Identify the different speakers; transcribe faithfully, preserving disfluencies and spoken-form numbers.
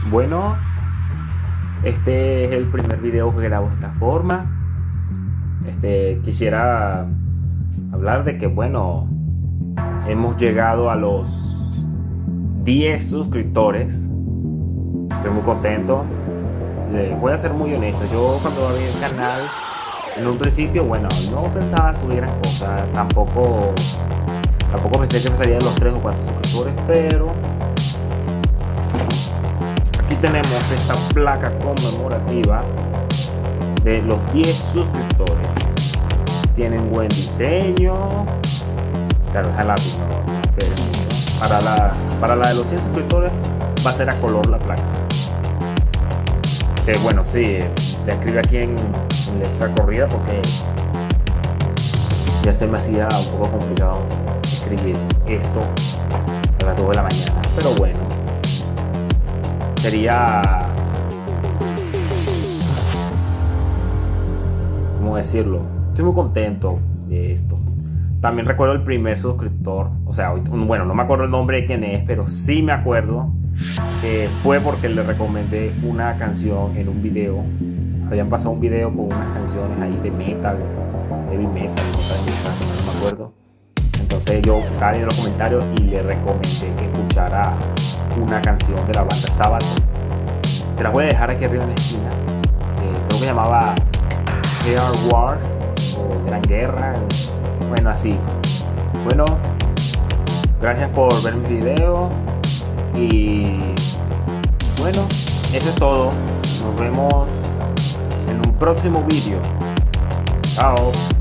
Speaker 1: Bueno, este es el primer video que grabo de esta forma. Este, quisiera hablar de que, bueno, hemos llegado a los diez suscriptores. Estoy muy contento. Les voy a ser muy honesto. Yo cuando abrí el canal, en un principio, bueno, no pensaba subir gran cosa. Tampoco, tampoco pensé que me salían los tres o cuatro suscriptores, pero aquí tenemos esta placa conmemorativa de los diez suscriptores. Tienen buen diseño. Claro, es a lápiz, no, pero para la, para la de los cien suscriptores va a ser a color la placa. Que bueno, sí, le escribí aquí en, en letra corrida porque ya se me hacía un poco complicado escribir esto a las dos de la mañana. Pero bueno, sería, ¿cómo decirlo? Estoy muy contento de esto. También recuerdo el primer suscriptor, o sea, bueno, no me acuerdo el nombre de quién es, pero sí me acuerdo que fue porque le recomendé una canción en un video. Habían pasado un video con unas canciones ahí de metal, heavy metal, no me acuerdo. Entonces yo estaba en los comentarios y le recomendé que escuchara una canción de la banda Sabbath. Se las voy a dejar aquí arriba en la esquina. Eh, creo que se llamaba Gear War o Gran Guerra. Bueno, así. Bueno, gracias por ver mi video. Y bueno, eso es todo. Nos vemos en un próximo vídeo. Chao.